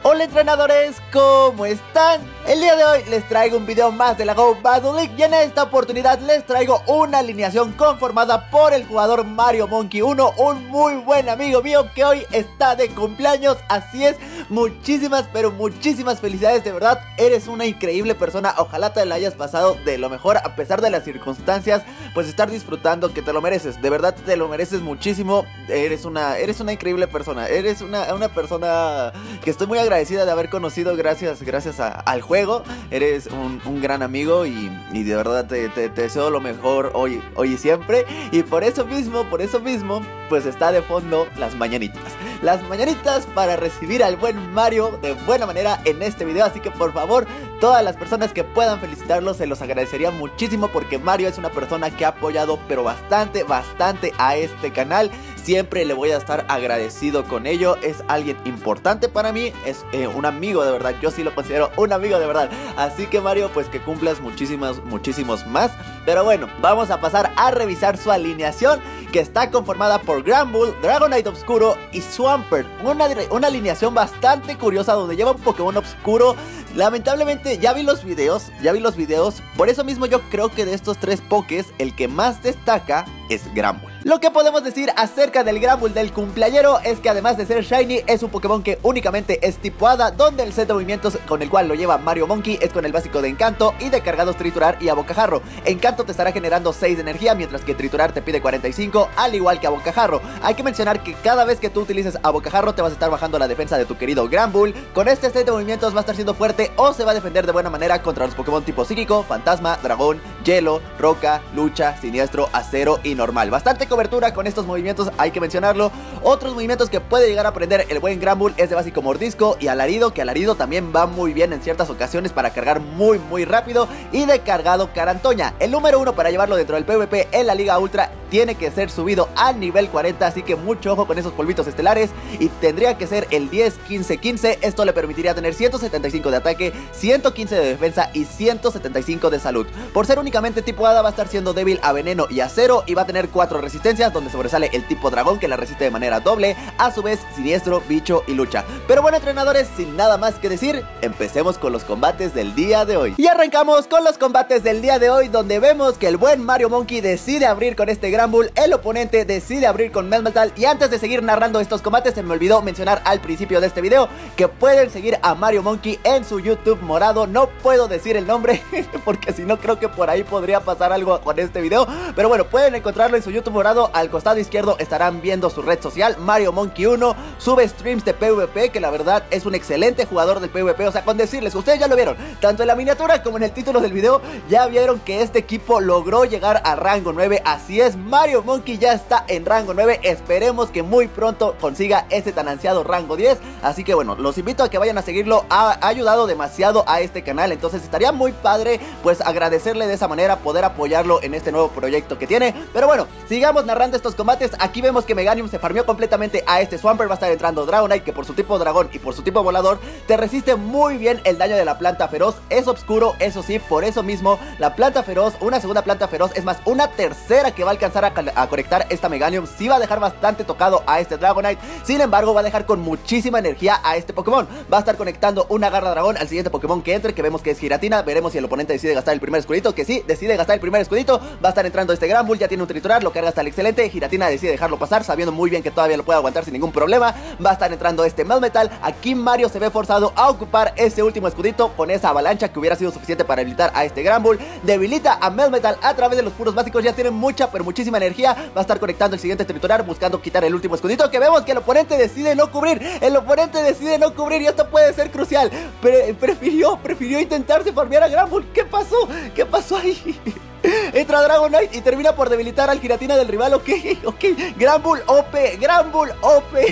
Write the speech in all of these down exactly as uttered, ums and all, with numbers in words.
Hola entrenadores, ¿cómo están? El día de hoy les traigo un video más de la Go Battle League y en esta oportunidad les traigo una alineación conformada por el jugador Mario Monkey uno, un muy buen amigo mío que hoy está de cumpleaños. Así es, muchísimas pero muchísimas felicidades, de verdad, eres una increíble persona. Ojalá te la hayas pasado de lo mejor a pesar de las circunstancias, pues estar disfrutando, que te lo mereces, de verdad te lo mereces muchísimo. Eres una, eres una increíble persona, eres una, una persona que estoy muy agradecida de haber conocido gracias, gracias a, al juego. Eres un, un gran amigo y, y de verdad te, te, te deseo lo mejor hoy, hoy y siempre. Y por eso mismo, por eso mismo, pues está de fondo las mañanitas. Las mañanitas para recibir al buen Mario de buena manera en este video. Así que por favor, todas las personas que puedan felicitarlo, se los agradecería muchísimo, porque Mario es una persona que ha apoyado pero bastante, bastante a este canal. Siempre le voy a estar agradecido con ello. Es alguien importante para mí, es eh, un amigo de verdad. Yo sí lo considero un amigo de verdad. Así que Mario, pues que cumplas muchísimas, muchísimos más. Pero bueno, vamos a pasar a revisar su alineación, que está conformada por Granbull, Dragonite Obscuro y Swampert. Una, una alineación bastante curiosa donde lleva un Pokémon Obscuro. Lamentablemente ya vi los videos, ya vi los videos. Por eso mismo yo creo que de estos tres Pokés el que más destaca es Granbull. Lo que podemos decir acerca del Granbull del cumpleañero es que además de ser Shiny, es un Pokémon que únicamente es tipo Hada, donde el set de movimientos con el cual lo lleva Mario Monkey es con el básico de Encanto y de Cargados Triturar y Abocajarro. Encanto te estará generando seis de energía, mientras que Triturar te pide cuarenta y cinco, al igual que Abocajarro. Hay que mencionar que cada vez que tú utilices Abocajarro te vas a estar bajando la defensa de tu querido Granbull. Con este set de movimientos va a estar siendo fuerte o se va a defender de buena manera contra los Pokémon tipo Psíquico, Fantasma, Dragón, Hielo, Roca, Lucha, Siniestro, Acero y Normal. Bastante cobertura con estos movimientos, hay que mencionarlo. Otros movimientos que puede llegar a aprender el buen Granbull es de básico Mordisco y Alarido, que Alarido también va muy bien en ciertas ocasiones para cargar muy muy rápido, y de cargado Carantoña. El número uno para llevarlo dentro del PvP en la Liga Ultra tiene que ser subido a nivel cuarenta, así que mucho ojo con esos polvitos estelares, y tendría que ser el diez quince quince. Esto le permitiría tener ciento setenta y cinco de ataque, ciento quince de defensa y ciento setenta y cinco de salud. Por ser únicamente tipo Hada va a estar siendo débil a veneno y acero, y va a tener cuatro resistencias, donde sobresale el tipo dragón, que la resiste de manera doble, a su vez siniestro, bicho y lucha. Pero bueno entrenadores, sin nada más que decir, empecemos con los combates del día de hoy. Y arrancamos con los combates del día de hoy, donde vemos que el buen Mario Monkey decide abrir con este Granbull, el oponente decide abrir con Melmetal. Y antes de seguir narrando estos combates, se me olvidó mencionar al principio de este video que pueden seguir a Mario Monkey en su YouTube morado. No puedo decir el nombre porque si no creo que por ahí podría pasar algo con este video, pero bueno, pueden encontrarlo en su YouTube morado. Al costado izquierdo estarán viendo su red social, Mario Monkey uno. Sube streams de PvP, que la verdad es un excelente jugador del PvP. O sea, con decirles, ustedes ya lo vieron, tanto en la miniatura como en el título del video, ya vieron que este equipo logró llegar a rango nueve. Así es, Mario Monkey ya está en rango nueve. Esperemos que muy pronto consiga ese tan ansiado rango diez. Así que bueno, los invito a que vayan a seguirlo. Ha, ha ayudado demasiado a este canal, entonces estaría muy padre pues agradecerle de esa manera, poder apoyarlo en este nuevo proyecto que tiene. Pero bueno, sigamos narrando estos combates. Aquí vemos que Meganium se farmeó completamente a este Swampert. Va a estar entrando Dragonite, que por su tipo dragón y por su tipo volador te resiste muy bien el daño de la planta feroz. Es oscuro, eso sí, por eso mismo la planta feroz, una segunda planta feroz, es más, una tercera que va a alcanzar a, a conectar esta Meganium, sí va a dejar bastante tocado a este Dragonite. Sin embargo, va a dejar con muchísima energía a este Pokémon. Va a estar conectando una garra dragón al siguiente Pokémon que entre, que vemos que es Giratina. Veremos si el oponente decide gastar el primer escudito, que sí, decide gastar el primer escudito. Va a estar entrando este Granbull, ya tiene un Triturar, lo carga hasta el excelente. Giratina decide dejarlo pasar, sabiendo muy bien que todavía lo puede aguantar sin ningún problema. Va a estar entrando este Melmetal. Aquí Mario se ve forzado a ocupar ese último escudito con esa avalancha que hubiera sido suficiente para habilitar a este Granbull. Debilita a Melmetal a través de los puros básicos, ya tiene mucha pero muchísima energía. Va a estar conectando el siguiente Triturar, buscando quitar el último escudito, que vemos que el oponente decide no cubrir. El oponente decide no cubrir y esto puede ser crucial. Pre prefirió, prefirió intentarse farmear a Granbull. ¿Qué pasó? ¿Qué pasó ahí? Entra Dragonite y termina por debilitar al Giratina del rival. Ok, ok, Granbull O P, Granbull O P.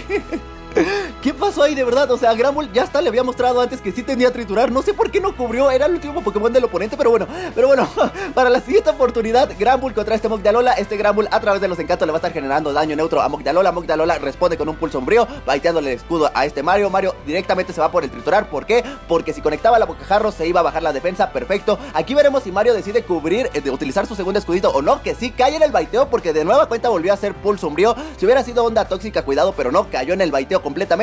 ¿Qué pasó ahí de verdad? O sea, Granbull ya hasta le había mostrado antes que sí tenía Triturar. No sé por qué no cubrió, era el último Pokémon del oponente. Pero bueno, pero bueno, para la siguiente oportunidad, Granbull contra este Mog de Alola. Este Granbull a través de los encantos le va a estar generando daño neutro a Mog de Alola. Mog de Alola responde con un pulso sombrío, baiteándole el escudo a este Mario. Mario directamente se va por el Triturar. ¿Por qué? Porque si conectaba la Bocajarro se iba a bajar la defensa. Perfecto. Aquí veremos si Mario decide cubrir, eh, de utilizar su segundo escudito o no. Que sí cae en el baiteo, porque de nueva cuenta volvió a hacer pulso sombrío. Si hubiera sido onda tóxica, cuidado, pero no, cayó en el baiteo completamente.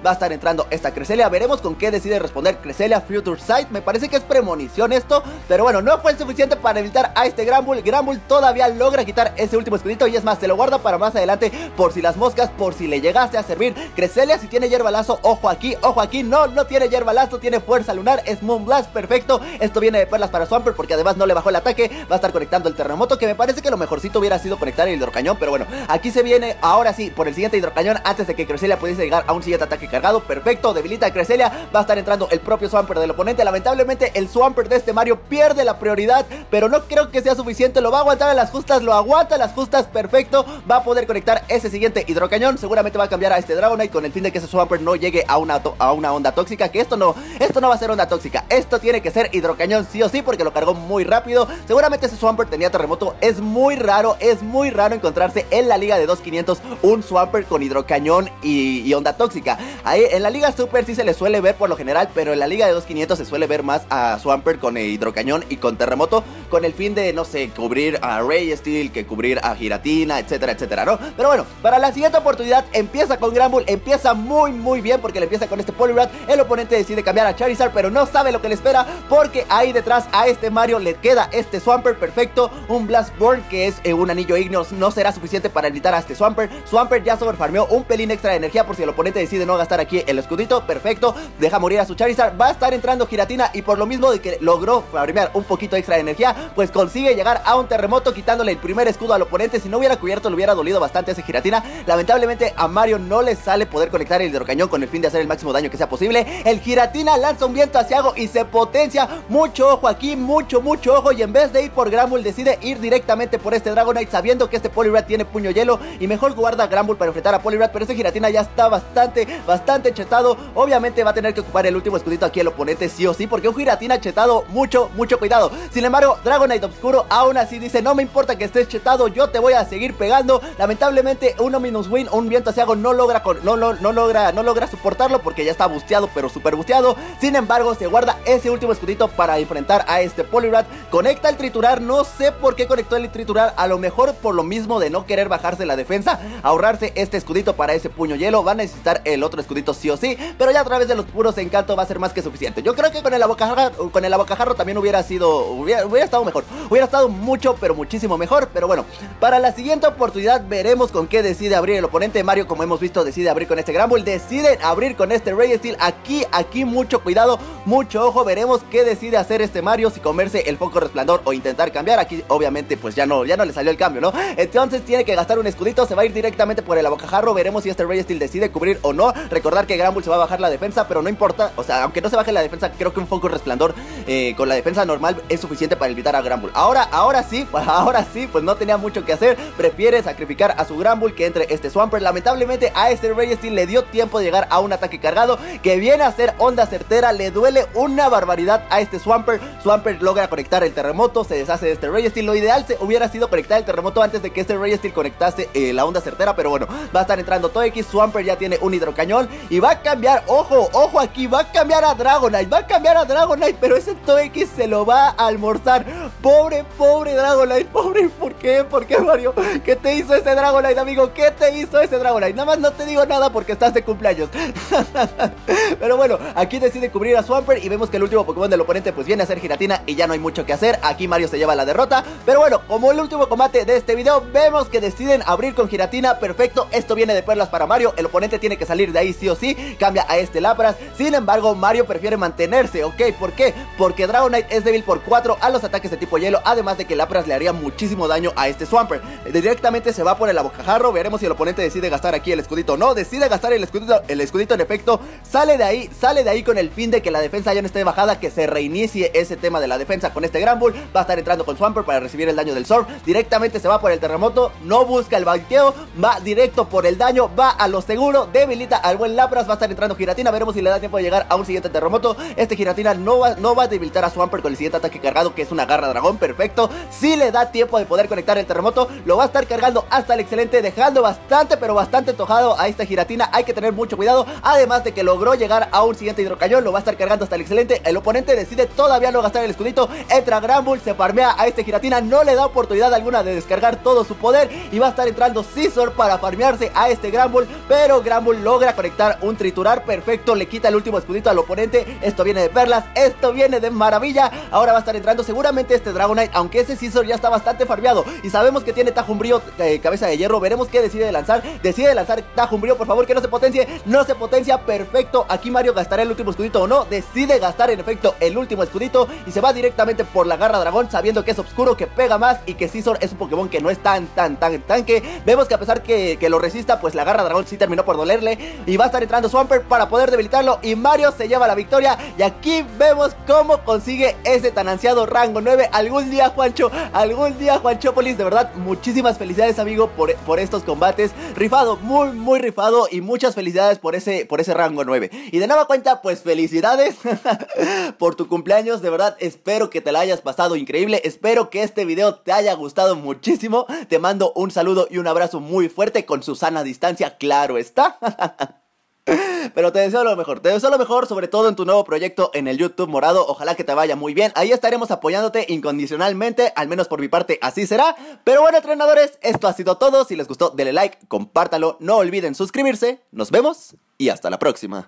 va a estar entrando esta Cresselia. Veremos con qué decide responder Cresselia. Future Sight, me parece que es premonición esto, pero bueno, no fue suficiente para evitar a este Granbull. Granbull todavía logra quitar ese último escudito y es más, se lo guarda para más adelante por si las moscas, por si le llegase a servir. Cresselia, si tiene hierba lazo, ojo aquí, ojo aquí, no, no tiene hierba lazo, tiene fuerza lunar, es Moonblast, perfecto. Esto viene de perlas para Swampert porque además no le bajó el ataque, va a estar conectando el terremoto, que me parece que lo mejorcito hubiera sido conectar el hidrocañón, pero bueno, aquí se viene ahora sí por el siguiente hidrocañón antes de que Cresselia pudiese llegar a un siguiente ataque cargado. Perfecto, debilita a Cresselia, va a estar entrando el propio Swampert del oponente. Lamentablemente el Swampert de este Mario pierde la prioridad, pero no creo que sea suficiente, lo va a aguantar a las justas, lo aguanta a las justas, perfecto, va a poder conectar ese siguiente hidrocañón. Seguramente va a cambiar a este Dragonite con el fin de que ese Swampert no llegue a una, a una onda tóxica, que esto no, esto no va a ser onda tóxica, esto tiene que ser hidrocañón sí o sí porque lo cargó muy rápido. Seguramente ese Swampert tenía terremoto, es muy raro, es muy raro encontrarse en la liga de dos quinientos un Swampert con hidrocañón y, y onda tóxica. Ahí en la liga Super sí se le suele ver por lo general, pero en la liga de dos quinientos se suele ver más a Swampert con hidrocañón y con terremoto, con el fin de, no sé, cubrir a Ray Steel, que cubrir a Giratina, etcétera, etcétera, ¿no? Pero bueno, para la siguiente oportunidad empieza con Granbull, empieza muy muy bien porque le empieza con este Poliwrath. El oponente decide cambiar a Charizard, pero no sabe lo que le espera porque ahí detrás a este Mario le queda este Swampert, perfecto, un Blastborn que es eh, un anillo Igneos, no será suficiente para evitar a este Swampert. Swampert ya sobrefarmeó un pelín extra de energía por si el oponente decide no gastar aquí el escudito, perfecto, deja morir a su Charizard, va a estar entrando Giratina y por lo mismo de que logró farmear un poquito extra de energía, pues consigue llegar a un terremoto quitándole el primer escudo al oponente. Si no hubiera cubierto le hubiera dolido bastante a ese Giratina. Lamentablemente a Mario no le sale poder conectar el hidrocañón con el fin de hacer el máximo daño que sea posible. El Giratina lanza un viento asiago y se potencia. Mucho ojo aquí, mucho mucho ojo, y en vez de ir por Granbull decide ir directamente por este Dragonite sabiendo que este Poliwrath tiene puño hielo y mejor guarda Granbull para enfrentar a Poliwrath, pero ese Giratina ya está bastante, bastante chetado. Obviamente va a tener que ocupar el último escudito aquí el oponente sí o sí, porque un Giratina chetado, mucho, mucho cuidado. Sin embargo, Dragonite Obscuro aún así dice, no me importa que estés chetado, yo te voy a seguir pegando. Lamentablemente un Ominous Wind, un viento asiago no logra, no, no, no logra, no logra soportarlo porque ya está busteado, pero súper busteado. Sin embargo, se guarda ese último escudito para enfrentar a este Poliwrath. Conecta el triturar, no sé por qué conectó el triturar, a lo mejor por lo mismo de no querer bajarse la defensa, ahorrarse este escudito para ese puño hielo. Va a necesitar el otro escudito sí o sí, pero ya a través de los puros encanto va a ser más que suficiente. Yo creo que con el abocajarro, con el abocajarro también hubiera sido, hubiera, hubiera estado mejor, hubiera estado mucho, pero muchísimo mejor. Pero bueno, para la siguiente oportunidad veremos con qué decide abrir el oponente. Mario, como hemos visto, decide abrir con este Granbull, decide abrir con este Ray Steel. Aquí, aquí mucho cuidado, mucho ojo, veremos qué decide hacer este Mario, si comerse el foco resplandor o intentar cambiar. Aquí obviamente pues ya no, ya no le salió el cambio, ¿no? Entonces tiene que gastar un escudito, se va a ir directamente por el abocajarro. Veremos si este Ray Steel decide cubrir o no. Recordar que Granbull se va a bajar la defensa, pero no importa, o sea, aunque no se baje la defensa, creo que un foco resplandor eh, con la defensa normal es suficiente para evitar a Granbull. Ahora, ahora sí, pues ahora sí, pues no tenía mucho que hacer, prefiere sacrificar a su Granbull que entre este Swampert. Lamentablemente a este Ray Steel le dio tiempo de llegar a un ataque cargado que viene a ser onda certera, le duele una barbaridad a este Swampert. Swampert logra conectar el terremoto, se deshace de este Ray Steel. Lo ideal se hubiera sido conectar el terremoto antes de que este Ray Steel conectase eh, la onda certera, pero bueno, va a estar entrando Togekiss. Swampert ya tiene un hidrocañón y va a cambiar, ojo, ojo aquí, va a cambiar a Dragonite, va a cambiar a Dragonite, pero ese Togekiss se lo va a almorzar. Pobre, pobre Dragonite, pobre, ¿por qué? ¿Por qué, Mario? ¿Qué te hizo ese Dragonite, amigo? ¿Qué te hizo ese Dragonite? Nada más no te digo nada porque estás de cumpleaños. Pero bueno, aquí decide cubrir a Swampert y vemos que el último Pokémon del oponente pues viene a ser Giratina y ya no hay mucho que hacer. Aquí Mario se lleva la derrota, pero bueno, como el último combate de este video, vemos que deciden abrir con Giratina, perfecto, esto viene de perlas para Mario, el oponente tiene que salir de ahí sí o sí, cambia a este Lapras. Sin embargo, Mario prefiere mantenerse, ¿ok? ¿Por qué? Porque Dragonite es débil por cuatro a los ataques de tipo hielo, además de que Lapras le haría muchísimo daño a este Swampert. Directamente se va por el abocajarro, veremos si el oponente decide gastar aquí el escudito o no. Decide gastar el escudito, el escudito en efecto, sale de ahí, sale de ahí con el fin de que la defensa ya no esté bajada, que se reinicie ese tema de la defensa con este Granbull. Va a estar entrando con Swampert para recibir el daño del Surf, directamente se va por el terremoto, no busca el baiteo, va directo por el daño, va a lo seguro, debilita al buen Lapras. Va a estar entrando Giratina, veremos si le da tiempo de llegar a un siguiente terremoto. Este Giratina no va, no va a debilitar a Swampert con el siguiente ataque cargado, que es una garra dragón, perfecto. Si le da tiempo de poder conectar el terremoto, lo va a estar cargando hasta el excelente, dejando bastante, pero bastante tojado a esta Giratina. Hay que tener mucho cuidado, además de que logró llegar a un siguiente hidrocañón, lo va a estar cargando hasta el excelente. El oponente decide todavía no gastar el escudito, entra Granbull, se farmea a este Giratina, no le da oportunidad alguna de descargar todo su poder y va a estar entrando Scizor para farmearse a este Granbull, pero Granbull logra conectar conectar un triturar, perfecto, le quita el último escudito al oponente. Esto viene de perlas, esto viene de maravilla. Ahora va a estar entrando seguramente este Dragonite, aunque ese Scizor ya está bastante farmeado y sabemos que tiene Tajumbrío, eh, cabeza de hierro. Veremos qué decide lanzar. Decide lanzar Tajumbrío, por favor, que no se potencie. No se potencia, perfecto. Aquí Mario gastará el último escudito o no. Decide gastar en efecto el último escudito y se va directamente por la garra dragón, sabiendo que es oscuro, que pega más y que Scizor es un Pokémon que no es tan, tan, tan tanque. Vemos que a pesar que, que lo resista, pues la garra dragón sí terminó por dolerle y va a estar entrando Swampert para poder debilitarlo y Mario se lleva la victoria. Y aquí vemos cómo consigue ese tan ansiado rango nueve. Algún día, Juancho, algún día, Juanchópolis, de verdad, muchísimas felicidades, amigo, por, por estos combates. Rifado, muy, muy rifado y muchas felicidades por ese, por ese rango nueve. Y de nueva cuenta, pues felicidades por tu cumpleaños, de verdad, espero que te la hayas pasado increíble, espero que este video te haya gustado muchísimo. Te mando un saludo y un abrazo muy fuerte con su sana distancia, claro está. Pero te deseo lo mejor, te deseo lo mejor, sobre todo en tu nuevo proyecto en el YouTube morado. Ojalá que te vaya muy bien, ahí estaremos apoyándote incondicionalmente, al menos por mi parte así será. Pero bueno, entrenadores, esto ha sido todo. Si les gustó, denle like, compártalo, no olviden suscribirse. Nos vemos y hasta la próxima.